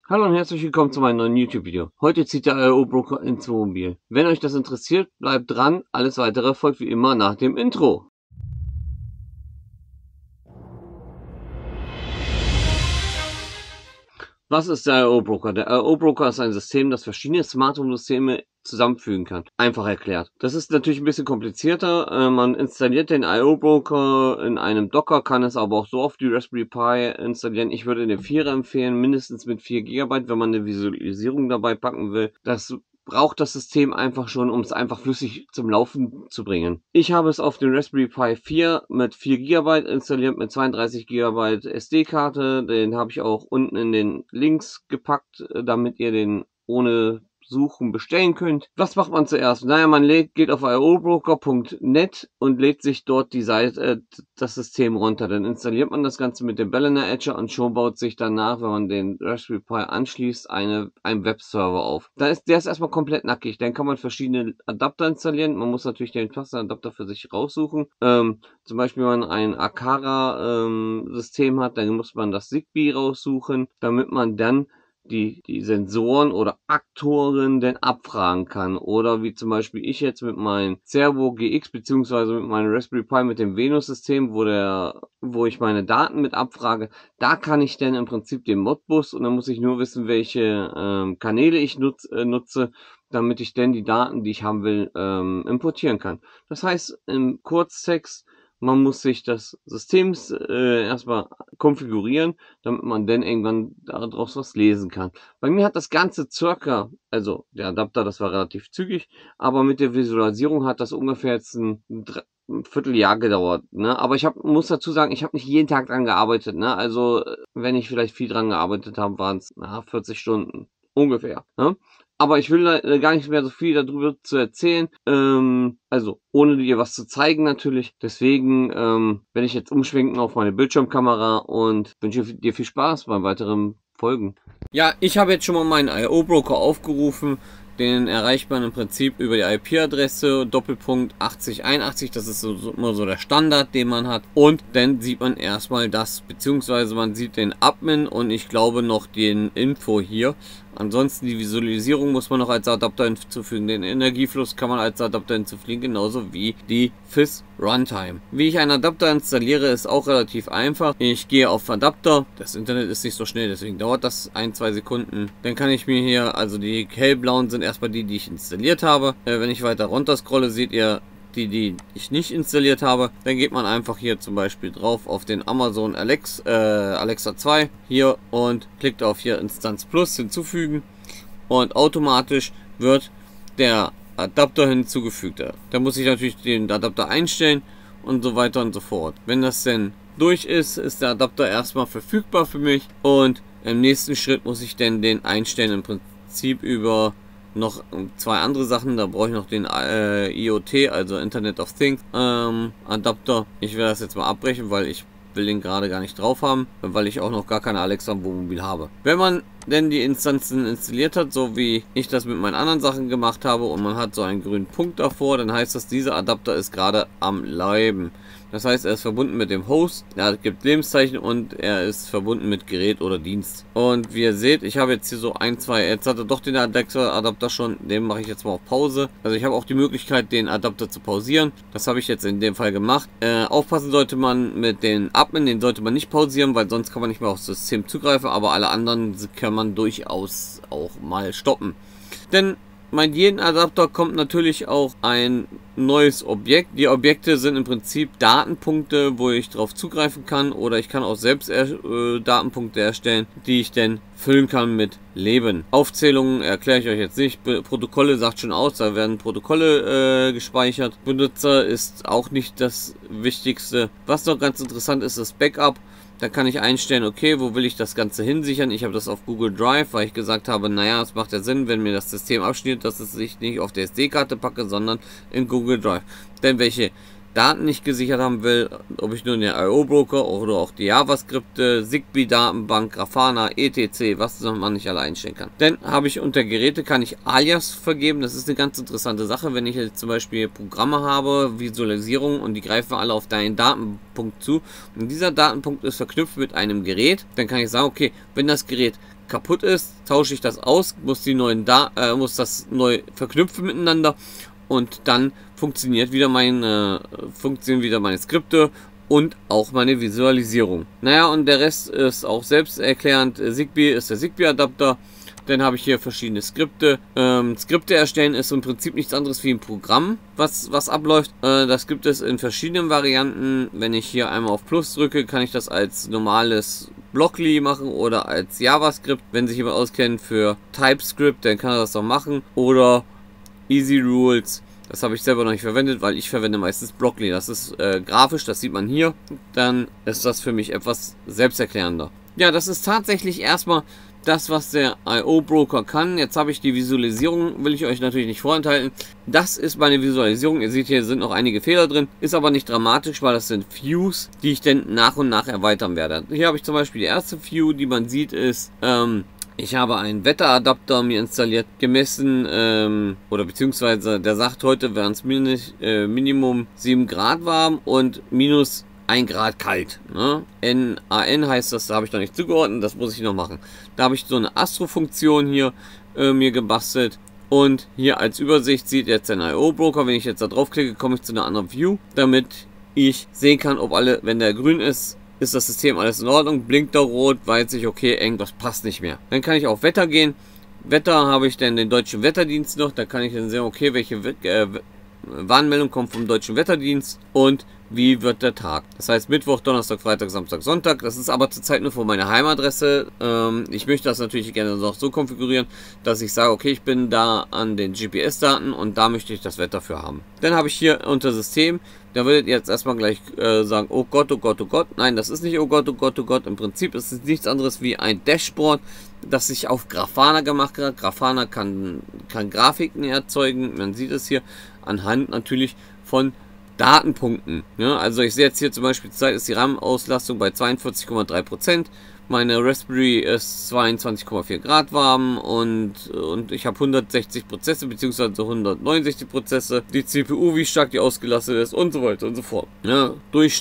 Hallo und herzlich willkommen zu meinem neuen YouTube-Video. Heute zieht der I/O Broker ins Wohnmobil. Wenn euch das interessiert, bleibt dran. Alles weitere folgt wie immer nach dem Intro. Was ist der I/O Broker? Der I/O Broker ist ein System, das verschiedene Smart Home Systeme zusammenfügen kann. Einfach erklärt. Das ist natürlich ein bisschen komplizierter. Man installiert den I/O Broker in einem Docker, kann es aber auch so auf die Raspberry Pi installieren. Ich würde den 4er empfehlen, mindestens mit 4 GB, wenn man eine Visualisierung dabei packen will. Das braucht das System einfach schon, um es einfach flüssig zum Laufen zu bringen. Ich habe es auf den Raspberry Pi 4 mit 4 GB installiert, mit 32 GB SD-Karte. Den habe ich auch unten in den Links gepackt, damit ihr den ohne Suchen bestellen könnt. Was macht man zuerst? Naja, man geht auf iobroker.net und lädt sich dort die Seite, das System runter. Dann installiert man das Ganze mit dem Ballerina Etcher und schon baut sich danach, wenn man den Raspberry Pi anschließt, ein Webserver auf. Der ist erstmal komplett nackig. Dann kann man verschiedene Adapter installieren. Man muss natürlich den passenden Adapter für sich raussuchen. Zum Beispiel, wenn man ein Aqara System hat, dann muss man das Zigbee raussuchen, damit man dann die Sensoren oder Aktoren denn abfragen kann. Oder wie zum Beispiel ich jetzt mit meinem Cervo GX beziehungsweise mit meinem Raspberry Pi mit dem Venus-System, wo ich meine Daten mit abfrage, da kann ich dann im Prinzip den Modbus und dann muss ich nur wissen, welche Kanäle ich nutze, damit ich dann die Daten, die ich haben will, importieren kann. Das heißt, im Kurztext, man muss sich das System erstmal konfigurieren, damit man dann irgendwann daraus was lesen kann. Bei mir hat das Ganze circa, also der Adapter, das war relativ zügig, aber mit der Visualisierung hat das ungefähr jetzt ein Vierteljahr gedauert. Ne? Aber muss dazu sagen, ich habe nicht jeden Tag dran gearbeitet. Ne? Also wenn ich vielleicht viel dran gearbeitet habe, waren es 40 Stunden ungefähr. Ne? Aber ich will gar nicht mehr so viel darüber zu erzählen. Also ohne dir was zu zeigen natürlich. Deswegen werde ich jetzt umschwenken auf meine Bildschirmkamera und wünsche dir viel Spaß beim weiteren Folgen. Ja, ich habe jetzt schon mal meinen I/O Broker aufgerufen. Den erreicht man im Prinzip über die IP-Adresse Doppelpunkt 8081. Das ist immer so der Standard, den man hat. Und dann sieht man erstmal das, beziehungsweise man sieht den Admin und ich glaube noch den Info hier. Ansonsten die Visualisierung muss man noch als Adapter hinzufügen. Den Energiefluss kann man als Adapter hinzufügen, genauso wie die FIS Runtime. Wie ich einen Adapter installiere, ist auch relativ einfach. Ich gehe auf Adapter. Das Internet ist nicht so schnell, deswegen dauert das 1-2 Sekunden. Dann kann ich mir hier, also die hellblauen sind erstmal die ich installiert habe. Wenn ich weiter runter scrolle, seht ihr die ich nicht installiert habe. Dann geht man einfach hier zum Beispiel drauf auf den Amazon Alexa 2 hier und klickt auf hier Instanz Plus hinzufügen und automatisch wird der Adapter hinzugefügt. Da muss ich natürlich den Adapter einstellen und so weiter und so fort. Wenn das denn durch ist, ist der Adapter erstmal verfügbar für mich und im nächsten Schritt muss ich dann den einstellen, im Prinzip über noch 2 andere Sachen. Da brauche ich noch den IoT, also Internet of Things Adapter. Ich werde das jetzt mal abbrechen, weil ich will den gerade gar nicht drauf haben, weil ich auch noch gar keine Alexa im Wohnmobil habe. Wenn man denn die Instanzen installiert hat, so wie ich das mit meinen anderen Sachen gemacht habe und man hat so einen grünen Punkt davor, dann heißt das, dieser Adapter ist gerade am Laufen. Das heißt, er ist verbunden mit dem Host, er gibt Lebenszeichen und er ist verbunden mit Gerät oder Dienst. Und wie ihr seht, ich habe jetzt hier so jetzt hat er doch den Alexa-Adapter schon, den mache ich jetzt mal auf Pause. Also ich habe auch die Möglichkeit, den Adapter zu pausieren. Das habe ich jetzt in dem Fall gemacht. Aufpassen sollte man mit den Admin, den sollte man nicht pausieren, weil sonst kann man nicht mehr aufs System zugreifen, aber alle anderen kann man durchaus auch mal stoppen. Denn mit jedem Adapter kommt natürlich auch ein neues Objekt. Die Objekte sind im Prinzip Datenpunkte, wo ich drauf zugreifen kann, oder ich kann auch selbst Datenpunkte erstellen, die ich dann füllen kann mit Leben. Aufzählungen erkläre ich euch jetzt nicht. Protokolle sagt schon aus, da werden Protokolle gespeichert. Benutzer ist auch nicht das Wichtigste. Was noch ganz interessant ist, das Backup. Da kann ich einstellen, okay, wo will ich das Ganze hinsichern? Ich habe das auf Google Drive, weil ich gesagt habe, naja, es macht ja Sinn, wenn mir das System abschneidet, dass es sich nicht auf der SD-Karte packe, sondern in Google Drive. Denn welche Daten ich gesichert haben will, ob ich nur den I/O Broker oder auch die JavaScript, Zigbee Datenbank, Grafana, etc., was man nicht alle einstellen kann. Dann habe ich unter Geräte, kann ich Alias vergeben. Das ist eine ganz interessante Sache, wenn ich jetzt zum Beispiel Programme habe, Visualisierung und die greifen alle auf deinen Datenpunkt zu. Und dieser Datenpunkt ist verknüpft mit einem Gerät. Dann kann ich sagen, okay, wenn das Gerät kaputt ist, tausche ich das aus, muss das neu verknüpfen miteinander und dann funktionieren wieder meine Skripte und auch meine Visualisierung. Naja, und der Rest ist auch selbsterklärend. Zigbee ist der Zigbee-Adapter. Dann habe ich hier verschiedene Skripte. Skripte erstellen ist im Prinzip nichts anderes wie ein Programm, was abläuft. Das gibt es in verschiedenen Varianten. Wenn ich hier einmal auf Plus drücke, kann ich das als normales Blockly machen oder als JavaScript. Wenn sich jemand auskennt für TypeScript, dann kann er das auch machen. Oder Easy Rules. Das habe ich selber noch nicht verwendet, weil ich verwende meistens Blockly. Das ist grafisch, das sieht man hier. Dann ist das für mich etwas selbsterklärender. Ja, das ist tatsächlich erstmal das, was der I/O Broker kann. Jetzt habe ich die Visualisierung, will ich euch natürlich nicht vorenthalten. Das ist meine Visualisierung. Ihr seht, hier sind noch einige Fehler drin. Ist aber nicht dramatisch, weil das sind Views, die ich dann nach und nach erweitern werde. Hier habe ich zum Beispiel die erste View, die man sieht, ist ich habe einen Wetteradapter mir installiert, gemessen, oder beziehungsweise der sagt, heute wären es Minimum 7 Grad warm und minus 1 Grad kalt. Ne? NaN heißt das, da habe ich noch nicht zugeordnet, das muss ich noch machen. Da habe ich so eine Astro-Funktion hier mir gebastelt. Und hier als Übersicht sieht jetzt der I/O Broker, wenn ich jetzt da draufklicke, komme ich zu einer anderen View, damit ich sehen kann, ob alle, wenn der grün ist das System alles in Ordnung, blinkt da rot, weiß ich, okay, irgendwas passt nicht mehr. Dann kann ich auf Wetter gehen. Wetter habe ich dann den deutschen Wetterdienst noch, da kann ich dann sehen, okay, welche Warnmeldung kommt vom deutschen Wetterdienst und wie wird der Tag. Das heißt Mittwoch, Donnerstag, Freitag, Samstag, Sonntag. Das ist aber zurzeit nur von meiner Heimadresse. Ich möchte das natürlich gerne noch so konfigurieren, dass ich sage, okay, ich bin da an den GPS-Daten und da möchte ich das Wetter für haben. Dann habe ich hier unter System, da werdet ihr jetzt erstmal gleich sagen, oh Gott, oh Gott, oh Gott. Nein, das ist nicht oh Gott, oh Gott, oh Gott. Im Prinzip ist es nichts anderes wie ein Dashboard, das ich auf Grafana gemacht habe. Grafana kann Grafiken erzeugen. Man sieht es hier anhand natürlich von Datenpunkten. Ja, also ich sehe jetzt hier zum Beispiel, zurzeit ist die RAM-Auslastung bei 42,3%. Meine Raspberry ist 22,4 Grad warm und ich habe 160 Prozesse bzw. 169 Prozesse. Die CPU, wie stark die ausgelastet ist und so weiter und so fort. Ja,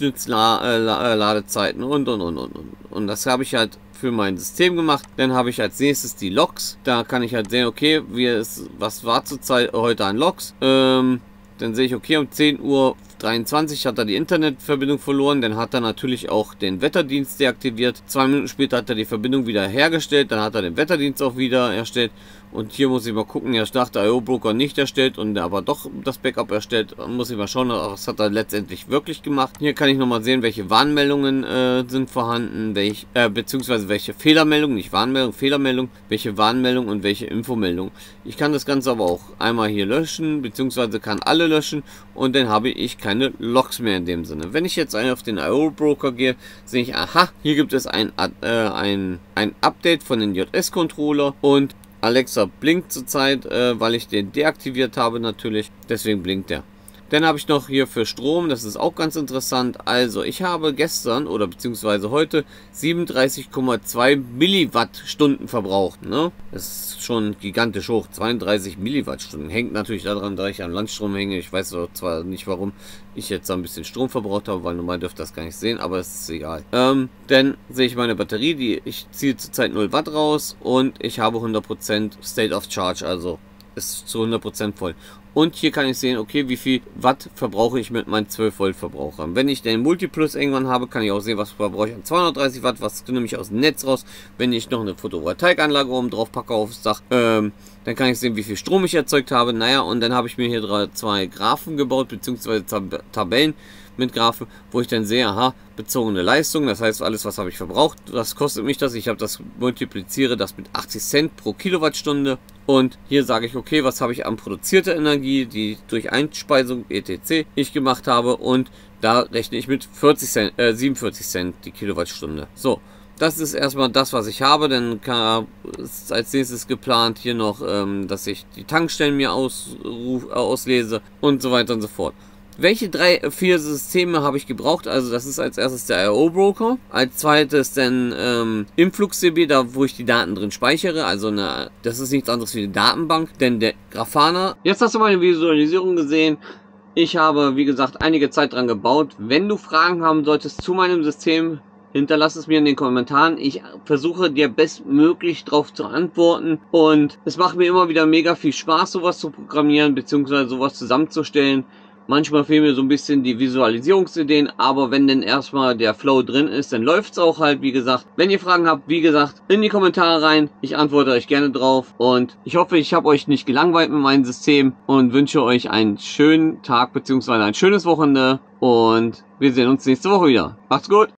Durchschnittsladezeiten und. Und das habe ich halt für mein System gemacht. Dann habe ich als nächstes die Logs. Da kann ich halt sehen, okay, was war zurzeit heute an Logs. Dann sehe ich, okay, um 10:23 Uhr hat er die Internetverbindung verloren. Dann hat er natürlich auch den Wetterdienst deaktiviert. 2 Minuten später hat er die Verbindung wieder hergestellt. Dann hat er den Wetterdienst auch wieder erstellt. Und hier muss ich mal gucken, er nach der I/O Broker nicht erstellt und aber doch das Backup erstellt. Muss ich mal schauen, was hat er letztendlich wirklich gemacht. Hier kann ich nochmal sehen, welche Warnmeldungen sind vorhanden, beziehungsweise welche Fehlermeldungen, nicht Warnmeldung, Fehlermeldung, welche Warnmeldung und welche Infomeldung. Ich kann das Ganze aber auch einmal hier löschen, beziehungsweise kann alle löschen und dann habe ich keine Logs mehr in dem Sinne. Wenn ich jetzt auf den I/O Broker gehe, sehe ich, aha, hier gibt es ein Update von den JS-Controller und Alexa blinkt zurzeit, weil ich den deaktiviert habe natürlich, deswegen blinkt der. Dann habe ich noch hier für Strom, das ist auch ganz interessant. Also ich habe gestern oder beziehungsweise heute 37,2 Milliwattstunden verbraucht. Ne? Das ist schon gigantisch hoch, 32 Milliwattstunden. Hängt natürlich daran, da ich am Landstrom hänge. Ich weiß zwar nicht, warum ich jetzt ein bisschen Strom verbraucht habe, weil normal dürft ihr das gar nicht sehen, aber es ist egal. Dann sehe ich meine Batterie, ich ziehe zurzeit 0 Watt raus und ich habe 100% State of Charge, also ist zu 100% voll. Und hier kann ich sehen, okay, wie viel Watt verbrauche ich mit meinen 12 Volt Verbrauchern. Wenn ich den Multiplus irgendwann habe, kann ich auch sehen, was verbrauche ich an 230 Watt, was nehme ich aus dem Netz raus. Wenn ich noch eine Photovoltaikanlage oben drauf packe aufs Dach, dann kann ich sehen, wie viel Strom ich erzeugt habe. Naja, und dann habe ich mir hier 2 Graphen gebaut, beziehungsweise Tabellen mit Graphen, wo ich dann sehe, aha, bezogene Leistung, das heißt, alles, was habe ich verbraucht, das kostet mich das. Ich habe das, multipliziere das mit 80 Cent pro Kilowattstunde. Und hier sage ich, okay, was habe ich an produzierter Energie, die durch Einspeisung etc. ich gemacht habe. Und da rechne ich mit 47 Cent die Kilowattstunde. So, das ist erstmal das, was ich habe. Dann ist als nächstes geplant hier noch, dass ich die Tankstellen mir auslese und so weiter und so fort. Welche 4 Systeme habe ich gebraucht? Also das ist als erstes der I/O Broker, als zweites dann InfluxDB, da wo ich die Daten drin speichere, also das ist nichts anderes wie eine Datenbank, denn der Grafana. Jetzt hast du meine Visualisierung gesehen. Ich habe, wie gesagt, einige Zeit dran gebaut. Wenn du Fragen haben solltest zu meinem System, hinterlass es mir in den Kommentaren. Ich versuche dir bestmöglich darauf zu antworten und es macht mir immer wieder mega viel Spaß, sowas zu programmieren bzw. sowas zusammenzustellen. Manchmal fehlen mir so ein bisschen die Visualisierungsideen, aber wenn denn erstmal der Flow drin ist, dann läuft's auch halt, wie gesagt. Wenn ihr Fragen habt, wie gesagt, in die Kommentare rein. Ich antworte euch gerne drauf und ich hoffe, ich habe euch nicht gelangweilt mit meinem System und wünsche euch einen schönen Tag bzw. ein schönes Wochenende und wir sehen uns nächste Woche wieder. Macht's gut!